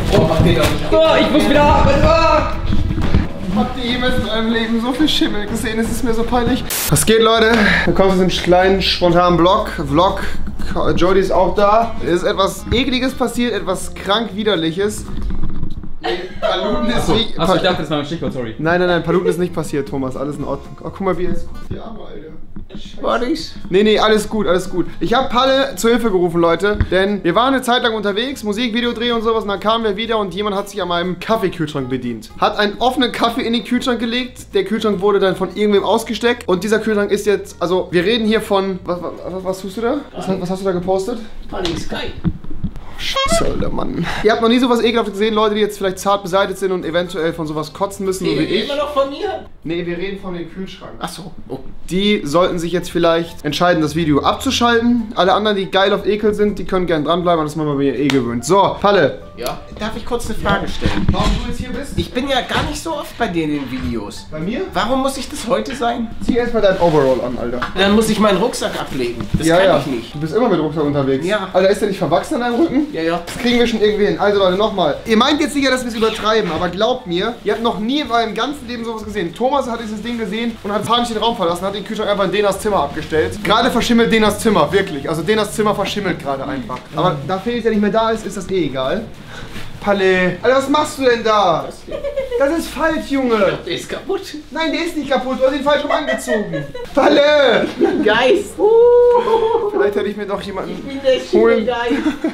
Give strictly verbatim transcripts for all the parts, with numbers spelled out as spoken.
Oh, mach den doch nicht. Oh, ich muss wieder arbeiten. Oh. Habt ihr jemals in eurem Leben so viel Schimmel gesehen? Es ist mir so peinlich. Was geht, Leute? Willkommen zu diesem kleinen, spontanen Vlog. Vlog. Jody ist auch da. Es ist etwas Ekliges passiert, etwas krank Widerliches. Nee, Paluten ist wie... Achso, ich dachte, das war ein Stichwort, sorry. Nein, nein, nein, Paluten ist nicht passiert, Thomas. Alles in Ordnung. Oh, guck mal, wie er ist. Guck die Arme, Alter. War ich's? Nee, nee, alles gut, alles gut. Ich habe Palle zur Hilfe gerufen, Leute, denn wir waren eine Zeit lang unterwegs, Musik, Videodreh und sowas, und dann kamen wir wieder und jemand hat sich an meinem Kaffeekühlschrank bedient. Hat einen offenen Kaffee in den Kühlschrank gelegt, der Kühlschrank wurde dann von irgendwem ausgesteckt und dieser Kühlschrank ist jetzt, also wir reden hier von, was, was, was tust du da? Was, was hast du da gepostet? Palle ist geil. Scheiße, Alter, Mann. Ihr habt noch nie sowas ekelhaftes gesehen, Leute, die jetzt vielleicht zart beseitigt sind und eventuell von sowas kotzen müssen, so wie ich. Immer noch von mir? Nee, wir reden von dem Kühlschrank. Achso. Oh. Die sollten sich jetzt vielleicht entscheiden, das Video abzuschalten. Alle anderen, die geil auf Ekel sind, die können gerne dranbleiben, das machen wir mir eh gewöhnt. So, Palle. Ja. Darf ich kurz eine Frage stellen? Warum du jetzt hier bist? Ich bin ja gar nicht so oft bei dir in den Videos. Bei mir? Warum muss ich das heute sein? Zieh erstmal dein Overall an, Alter. Dann muss ich meinen Rucksack ablegen. Das ja, kann ja. ich nicht. Du bist immer mit Rucksack unterwegs. Ja. Alter, ist der nicht verwachsen an deinem Rücken? Ja, ja. Das kriegen wir schon irgendwie hin. Also Leute, nochmal. Ihr meint jetzt sicher, dass wir es übertreiben, aber glaubt mir, ihr habt noch nie in eurem ganzen Leben sowas gesehen. Thomas hat dieses Ding gesehen und hat panisch den Raum verlassen, hat den Kühlschrank einfach in Denas Zimmer abgestellt. Gerade verschimmelt Denas Zimmer, wirklich. Also Denas Zimmer verschimmelt gerade einfach. Aber da Felix ja nicht mehr da ist, ist das eh egal. Palle, Alter, was machst du denn da? Das ist falsch, Junge. Der ist kaputt. Nein, der ist nicht kaputt, du hast ihn falsch rum angezogen. Palle! Geist. Vielleicht hätte ich mir doch jemanden Ich bin der holen. Schimmelgeist.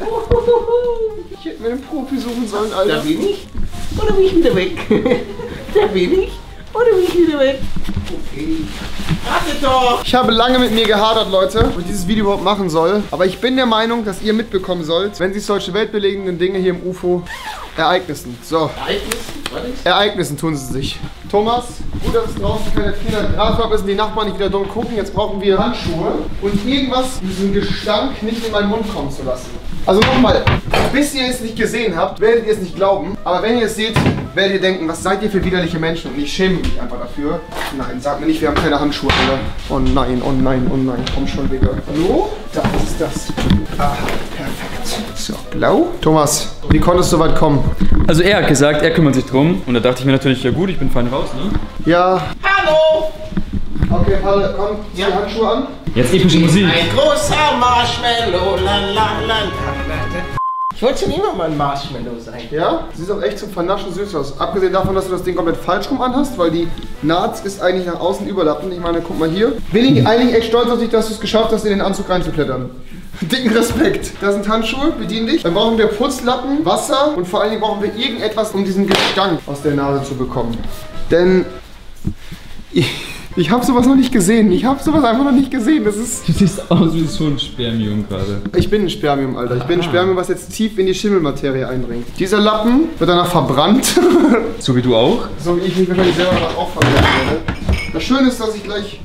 Ich hätte mir einen Profi suchen sollen, Alter. Da bin ich. Oder bin ich wieder weg? Da bin ich. Oder bin ich wieder weg? Okay. Warte doch! Ich habe lange mit mir gehadert, Leute, ob ich dieses Video überhaupt machen soll. Aber ich bin der Meinung, dass ihr mitbekommen sollt, wenn sich solche weltbewegenden Dinge hier im U F O ereignissen. So. Ereignissen? Was ist? Ereignissen tun sie sich. Thomas, gut, dass es draußen keine vierhundert Grad war, müssen die Nachbarn nicht wieder dumm gucken. Jetzt brauchen wir Handschuhe und irgendwas, diesen Gestank nicht in meinen Mund kommen zu lassen. Also nochmal, bis ihr es nicht gesehen habt, werdet ihr es nicht glauben. Aber wenn ihr es seht, werdet ihr denken, was seid ihr für widerliche Menschen? Und ich schäme mich einfach dafür. Nein, sag mir nicht, wir haben keine Handschuhe, Alter. Oh nein, oh nein, oh nein, komm schon, Digga. Hallo? Da ist das. Ah, perfekt. So, blau. Thomas, wie konntest du so weit kommen? Also er hat gesagt, er kümmert sich drum. Und da dachte ich mir natürlich, ja gut, ich bin fein raus, ne? Ja. Hallo! Okay, Palle, komm, zieh Ja. die Handschuhe an. Jetzt epische Musik. Ein großer Marshmallow, la la la la. Ich wollte schon immer mal ein Marshmallow sein. Ja? Sieht auch echt zum Vernaschen süß aus. Abgesehen davon, dass du das Ding komplett falsch rum anhast, weil die Naht ist eigentlich nach außen überlappend. Ich meine, guck mal hier. Bin ich eigentlich echt stolz auf dich, dass du es geschafft hast, in den Anzug reinzuklettern. Dicken Respekt. Das sind Handschuhe, bedien dich. Dann brauchen wir Putzlappen, Wasser und vor allen Dingen brauchen wir irgendetwas, um diesen Gestank aus der Nase zu bekommen. Denn ich, ich habe sowas noch nicht gesehen. Ich habe sowas einfach noch nicht gesehen. Das ist... Du siehst aus wie so ein Spermium gerade. Ich bin ein Spermium, Alter. Ich bin ein Spermium, was jetzt tief in die Schimmelmaterie eindringt. Dieser Lappen wird danach verbrannt. So wie du auch? So wie ich mich wahrscheinlich selber danach auch verbrennen werde. Das Schöne ist, dass ich gleich...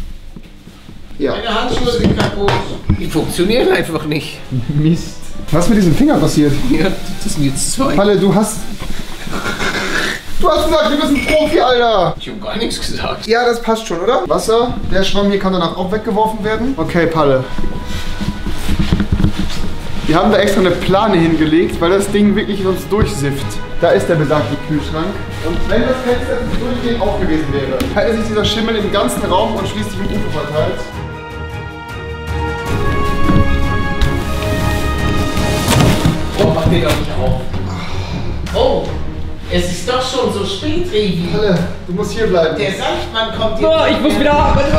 Ja. Meine Handschuhe sind kaputt. Die funktionieren einfach nicht. Mist. Was ist mit diesem Finger passiert? Ja, das sind jetzt zwei. Palle, du hast... Du hast gesagt, du bist ein Profi, Alter! Ich hab gar nichts gesagt. Ja, das passt schon, oder? Wasser. Der Schwamm hier kann danach auch weggeworfen werden. Okay, Palle. Wir haben da extra eine Plane hingelegt, weil das Ding wirklich uns durchsifft. Da ist der besagte Kühlschrank. Und wenn das Fenster durchgehend auf gewesen wäre, hätte sich dieser Schimmel im ganzen Raum und schließlich im U F O verteilt. Oh, mach den doch nicht auf. Oh, es ist doch schon so spät, Revi. Palle, du musst hier bleiben. Der Sanftmann kommt Oh, ich muss wieder arbeiten.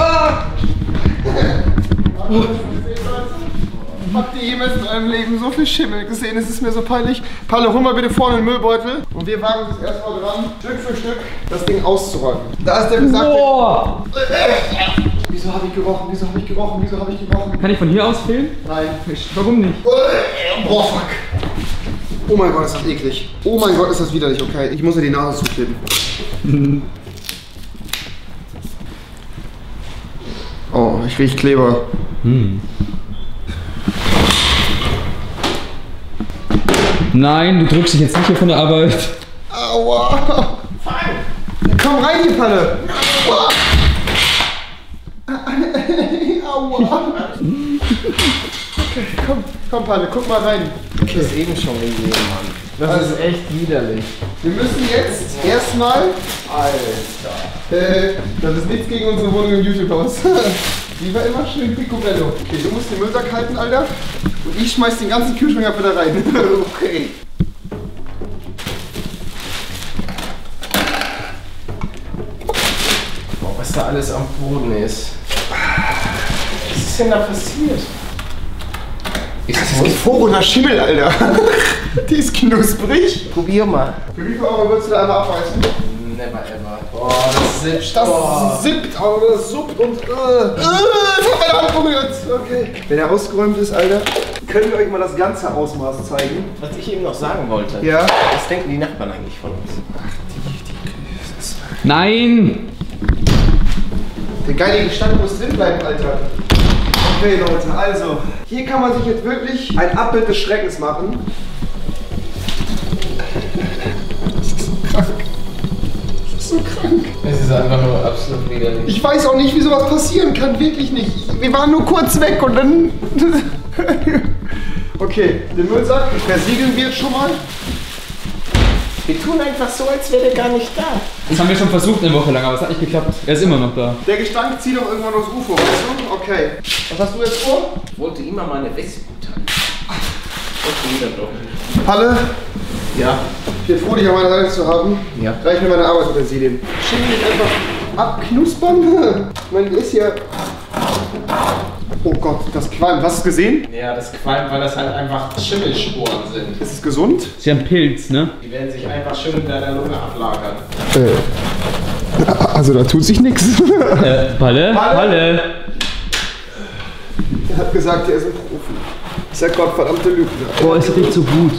Oh. Habt ihr jemals in eurem Leben so viel Schimmel gesehen? Es ist mir so peinlich. Palle, hol mal bitte vorne einen Müllbeutel. Und wir wagen uns jetzt erstmal dran, Stück für Stück das Ding auszuräumen. Da ist der besagte... Boah. Wieso habe ich gerochen? Wieso habe ich gerochen? Wieso habe ich gerochen? Kann ich von hier aus filmen? Nein. Warum nicht? Boah, fuck. Oh mein Gott, ist das eklig. Oh mein Gott, ist das widerlich. Okay, ich muss mir die Nase zukleben. Oh, ich rieche Kleber. Hm. Nein, du drückst dich jetzt nicht hier von der Arbeit. Aua. Komm rein, hier, Palle. Aua. Aua. Okay, komm, komm, Palle, guck mal rein. Ich hab's eben schon gesehen, Mann. Das also, ist echt widerlich. Wir müssen jetzt erstmal. Alter. Äh, das ist nichts gegen unsere Wohnung im YouTube-Haus. Die war immer schön picobello. Okay, du musst den Müllsack halten, Alter. Und ich schmeiß den ganzen Kühlschrank ab wieder rein. Okay. Boah, was da alles am Boden ist. Was ist denn da passiert? Das ist gefrorener Schimmel, Alter. Die ist knusprig. Probier mal. Für wie viel Euro würdest du da einmal abreißen? Never ever. Boah, das sippt. Das oh. sippt, aber das suppt und. Äh, äh, das hat meine Hand berührt. Okay. Wenn er ausgeräumt ist, Alter, können wir euch mal das ganze Ausmaß zeigen. Was ich eben noch sagen wollte. Ja. Was denken die Nachbarn eigentlich von uns? Ach, die, die, das ist Nein! Der geile Gestank muss drin bleiben, Alter. Okay, Leute, also, hier kann man sich jetzt wirklich ein Abbild des Schreckens machen. Das ist so krank. Das ist so krank. Es ist einfach nur absolut widerlich. Ich weiß auch nicht, wie sowas passieren kann, wirklich nicht. Wir waren nur kurz weg und dann... Okay, den Müllsack versiegeln wir jetzt schon mal. Wir tun einfach so, als wäre der gar nicht da. Das haben wir schon versucht eine Woche lang, aber es hat nicht geklappt. Er ist immer noch da. Der Gestank zieht doch irgendwann aufs U F O, weißt du? Okay. Was hast du jetzt vor? Ich wollte immer meine Weste gut halten. Das geht doch. Palle, Ja. ich bin froh, dich an meiner Seite zu haben. Ja. Reich mir meine Arbeitsutensilien. Schimmel nicht einfach abknuspern. Ich meine, die ist hier... Oh Gott, das Qualm. Hast du es gesehen? Ja, das qualmt, weil das halt einfach Schimmelsporen sind. Ist es gesund? Sie haben Pilz, ne? Die werden sich einfach schön in deiner Lunge ablagern. Äh. Also da tut sich nichts. Äh, Palle? Palle? Er hat gesagt, er ist ein Profi. Ist der gottverdammte Lügner. Boah, es riecht so gut.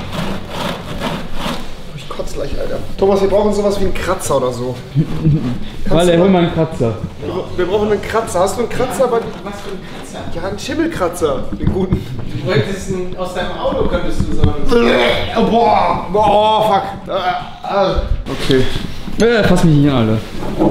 Ich kotze gleich, Alter. Thomas, wir brauchen sowas wie einen Kratzer oder so. Palle, hol mal einen Kratzer. Wir, wir brauchen einen Kratzer. Hast du einen Kratzer? Bei... Was für ein Kratzer? Ja, einen Schimmelkratzer. Den guten. Du wolltest einen, aus deinem Auto könntest du so einen... Oh, boah, boah, fuck. Okay. Äh, fass mich nicht an, Alter.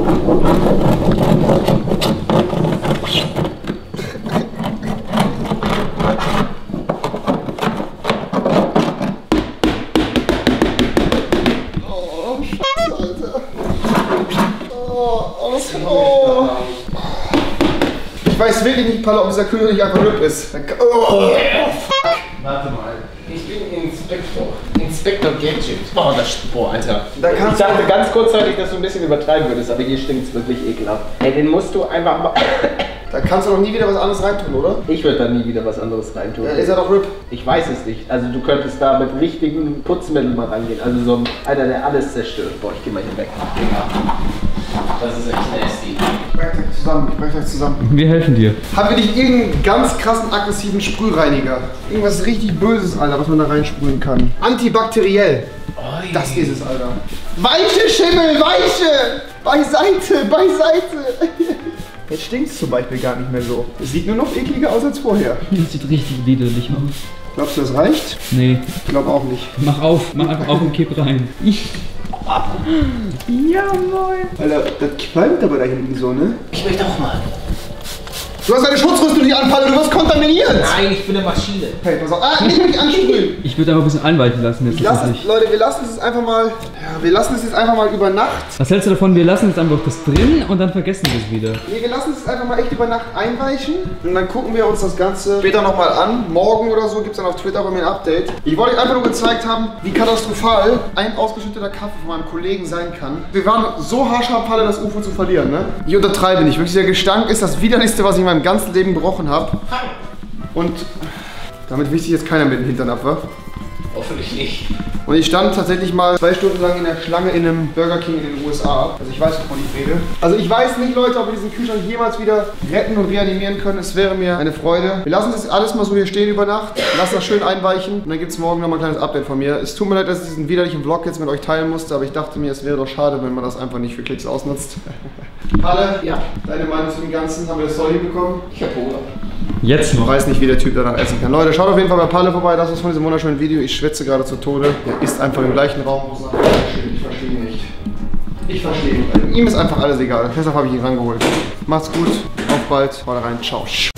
Oh, Scheiße, Alter. Oh, alles oh. Ich weiß wirklich nicht, Palle, ob dieser Kühler nicht einfach Rip ist. Oh. Warte mal. Ich bin Inspektor. Inspektor Gadget. Boah, das boah, Alter. Da kannst ich dachte ganz kurzzeitig, dass du ein bisschen übertreiben würdest, aber hier stinkt es wirklich ekelhaft. Ey, den musst du einfach mal... Da kannst du doch nie wieder was anderes reintun, oder? Ich würde da nie wieder was anderes reintun. Ja, ist er doch Rip. Ich weiß es nicht. Also du könntest da mit richtigen Putzmitteln mal rangehen. Also so einer, der alles zerstört. Boah, ich geh mal hier weg. Das ist echt nasty. Ich brech euch zusammen, ich brech euch zusammen. Wir helfen dir. Haben wir nicht irgendeinen ganz krassen, aggressiven Sprühreiniger? Irgendwas richtig Böses, Alter, was man da reinsprühen kann. Antibakteriell. Oi. Das ist es, Alter. Weiche Schimmel, weiche! Beiseite, beiseite! Jetzt stinkt es zum Beispiel gar nicht mehr so. Es sieht nur noch ekliger aus als vorher. Das sieht richtig widerlich aus. Glaubst du, das reicht? Nee. Ich glaube auch nicht. Mach auf, mach einfach auf und kipp rein. Ja, moin. Alter, das qualmt aber da hinten so, ne? Ich möchte auch mal. Du hast deine Schutzrüstung nicht anfallen, du wirst kontaminiert! Nein, ich bin eine Maschine. Hey, pass auf. Ah, nicht mich ansprühen! Ich würde aber ein bisschen anweichen lassen jetzt Lass tatsächlich. es, Leute, wir lassen es jetzt einfach mal. Ja, wir lassen es jetzt einfach mal über Nacht. Was hältst du davon? Wir lassen jetzt einfach das drin und dann vergessen wir es wieder. Nee, wir lassen es jetzt einfach mal echt über Nacht einweichen. Und dann gucken wir uns das Ganze später nochmal an. Morgen oder so gibt es dann auf Twitter bei mir ein Update. Ich wollte euch einfach nur gezeigt haben, wie katastrophal ein ausgeschütteter Kaffee von meinem Kollegen sein kann. Wir waren so haarscharf, Palle, das U F O zu verlieren, ne? Ich untertreibe nicht. Wirklich, der Gestank ist das widerlichste, was ich in meinem ganzen Leben gerochen habe. Und damit wischt sich jetzt keiner mit dem Hintern ab, wa? Hoffentlich nicht. Und ich stand tatsächlich mal zwei Stunden lang in der Schlange in einem Burger King in den U S A. Also ich weiß, wovon ich rede. Also ich weiß nicht, Leute, ob wir diesen Kühlschrank jemals wieder retten und reanimieren können. Es wäre mir eine Freude. Wir lassen das alles mal so hier stehen über Nacht. Lassen das schön einweichen. Und dann gibt es morgen nochmal ein kleines Update von mir. Es tut mir leid, dass ich diesen widerlichen Vlog jetzt mit euch teilen musste. Aber ich dachte mir, es wäre doch schade, wenn man das einfach nicht für Klicks ausnutzt. Palle, Ja. deine Meinung zu dem Ganzen? Haben wir das toll hinbekommen? Ich hab Hunger. Jetzt Ich noch. weiß nicht, wie der Typ danach essen kann. Leute, schaut auf jeden Fall bei Palle vorbei. Das war's von diesem wunderschönen Video. Ich schwitze gerade zu Tode. Er ist einfach im gleichen Raum. Wo Sachen stehen. Ich verstehe nicht. Ich verstehe nicht. Ihm ist einfach alles egal. Deshalb habe ich ihn rangeholt. Macht's gut. Auf bald. Haut rein. Ciao.